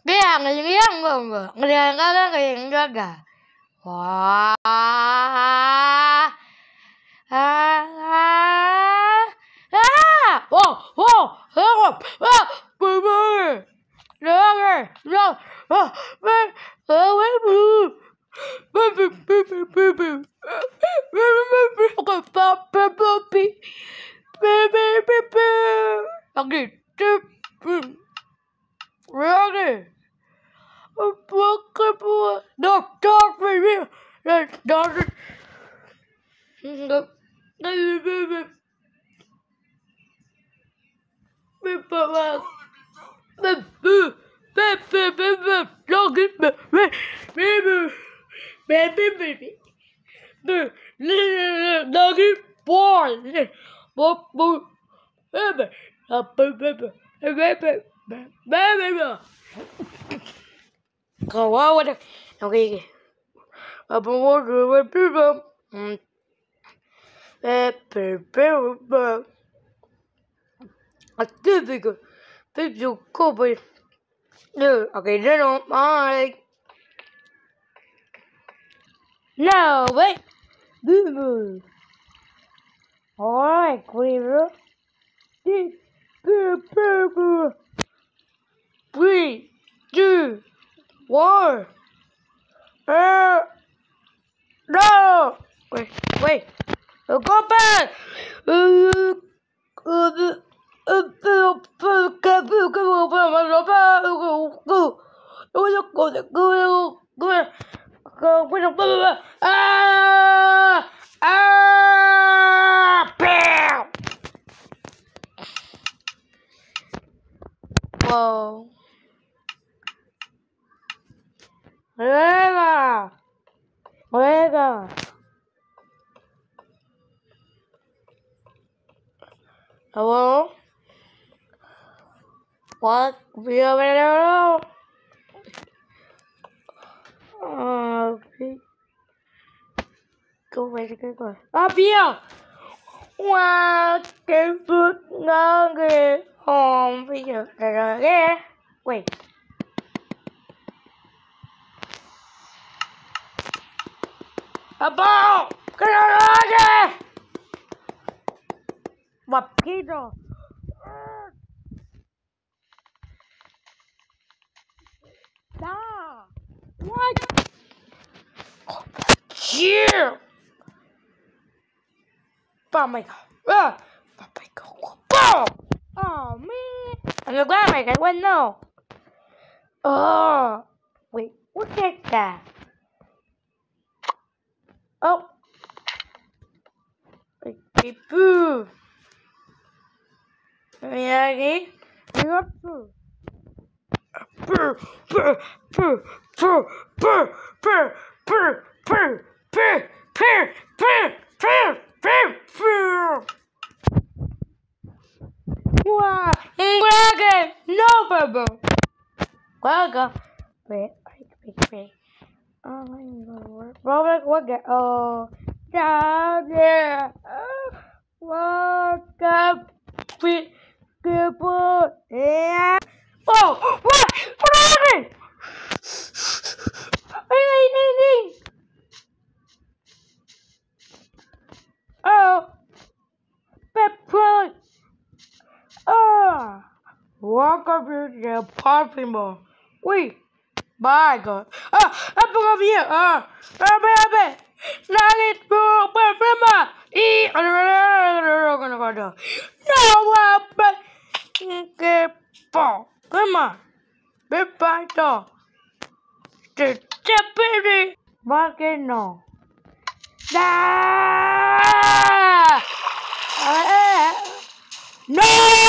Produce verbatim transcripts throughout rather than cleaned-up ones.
Kaya ngeliang gua, ngeliang kagak, ngeliang kagak. Wah, ah, ah, ah, oh, oh, oh, ah, baby, baby, no, ah, baby, baby, baby, baby, baby, baby, lagi, lagi. Dokter, baby. Dokter. Enggak. Baby, baby. Baby, baby. Baby, baby. Lagi, baby. Baby. Baby, baby. Lagi, boy. Boy, boy. Baby. Baby, baby. Baby, baby. Kawawa na. Okay. Apa mo gawin people? Hmm. Pepper, pepper. A typical. People copy. No. Okay. Then on. Bye. No. Wait. Boo. Alright, Queer. Pepper. Three, two. War. Uh, no. Wait, wait. Uh, go back. Uh, uh, Whoa. Juega, juega. Hello? What? We are hello? Uh, go away, go go. Up here. What? Cái phút ngỡ ghê. Hồn bây giờ là rồi ghê. Wait. Abang! Kena lagi! Bab kita. Dah. What? Chill. Pamai kau. Ah, pamai kau. Boom! Oh man. I'm glad I got one no. Oh, wait. Look at that. Oh. Okay, boo. Lagi. Lihat tuh. Purr, purr, purr, purr, purr, purr, purr, purr, purr, purr, purr, purr, purr, purr. Wah, enggak, no, babo. Enggak, wait, wait, wait, wait. Oh my God, Robert, what? Oh, yeah, what up, people? Yeah. Oh, what? What happened? Hey, hey, hey. Oh, pepper. Oh, walk up here, the popping ball. Wait, bye, God. Ah, up over here. Ah, up, up, up. Nugget, bro, pepper. Eat. No, but get ball. Come on. Big bite dog. The deputy. Market no. Ah! Uh, no!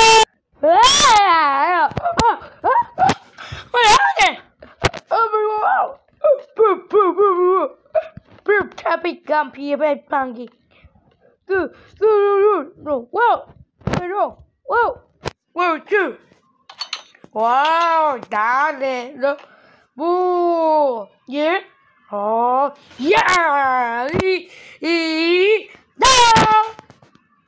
Ah! What happened? Oh, boo, boo, boo, boo. Boo, tappy, gumpy, bad punky. Go, go, no, whoa, no, whoa, whoa, two. Wow, darling. Boo. Yeah. Oh, yeah. E, e, no.